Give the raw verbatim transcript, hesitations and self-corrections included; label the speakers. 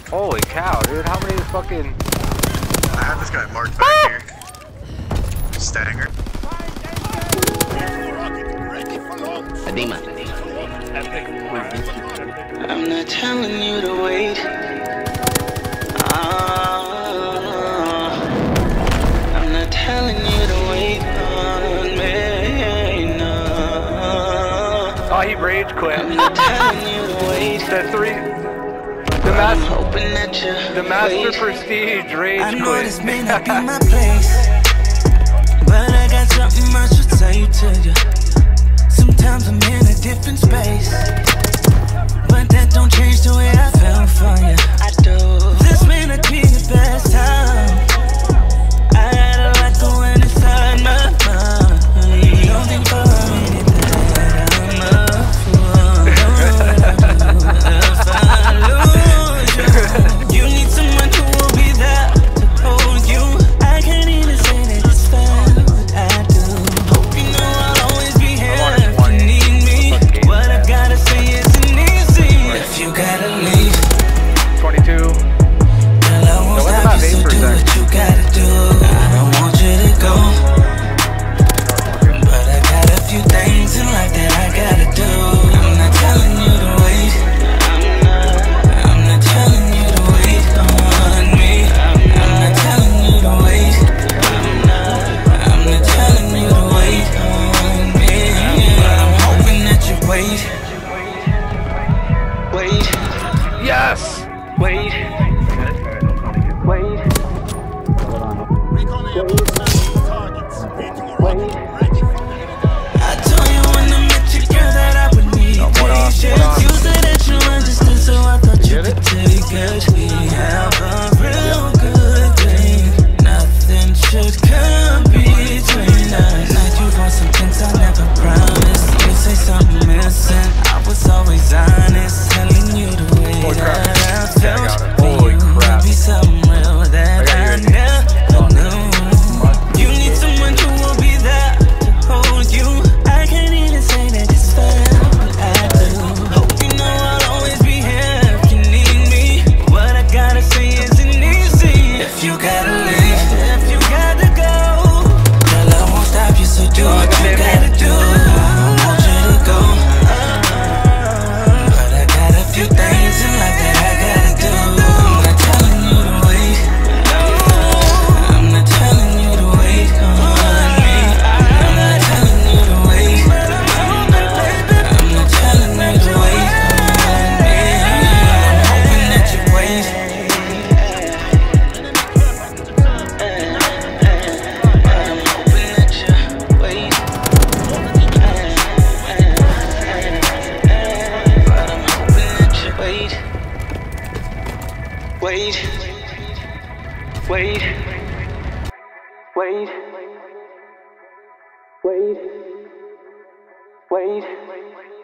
Speaker 1: Holy cow, dude! How many fucking?
Speaker 2: I have this guy marked back here. Stanger.
Speaker 3: Adema.
Speaker 4: I'm not telling you to wait. Ah, I'm not telling you to wait on me. No.
Speaker 1: Oh, he rage quit.
Speaker 4: I'm not telling you to wait.
Speaker 1: The three. The master.
Speaker 4: Hoping that you
Speaker 1: The master
Speaker 4: wait.
Speaker 1: prestige rage
Speaker 4: I know
Speaker 1: quit.
Speaker 4: this may not be my place, but I got something I should say to you. Sometimes I'm in a different space, but that don't change the way I feel for you. I do. This may not be the best time. I got a lot going inside my mind. Don't think for a minute that I'm a fool. If I lose you, you need someone who will be there to hold you. I can't even say that it's fair, but I do. Hope you know I'll always be here if you need me. What I gotta say isn't easy. If you gotta leave,
Speaker 1: twenty-two.
Speaker 4: girl, I won't stop you, so do what you gotta do. I don't want you to go, but I got a few things in life that I gotta do. I'm not telling you to wait. I'm not. I'm not telling you to wait on me. I'm not telling you to wait. I'm not. I'm not telling you to wait on me. But I'm hoping that you wait. Wait.
Speaker 1: Yes.
Speaker 4: Wait. Wait. Wait. I told you when I met you, girl, that I would need
Speaker 1: No, hold on,
Speaker 4: patience.
Speaker 1: hold on.
Speaker 4: You said that you understood, so I thought you
Speaker 1: Get it?
Speaker 4: could take it. We have a real good thing. Nothing should come between us. Now you want some things I never promised. You say something missing. I was always honest, telling you the way
Speaker 1: Holy crap.
Speaker 4: that I
Speaker 1: Yeah, I
Speaker 4: felt.
Speaker 1: got it. Holy crap.
Speaker 4: Be something real that
Speaker 1: I got
Speaker 4: I
Speaker 1: you.
Speaker 4: never knew. You need someone who will be there to hold you. I can't even say that it's fair, but I do. Hope you know I'll always be here if you need me. What I gotta say isn't easy. If you gotta leave, if you gotta go, girl, I won't stop you, so do what you gotta do. I don't want you to go, but I got a few things in life that I gotta do. I'm not telling you to wait. I'm not telling you to wait on me. I'm not telling you to wait. I'm not telling you to wait on me. I'm hoping that you wait. I'm hoping that you wait. But I'm hoping that you wait. Wait. Wait. Wait. Wait. Wait.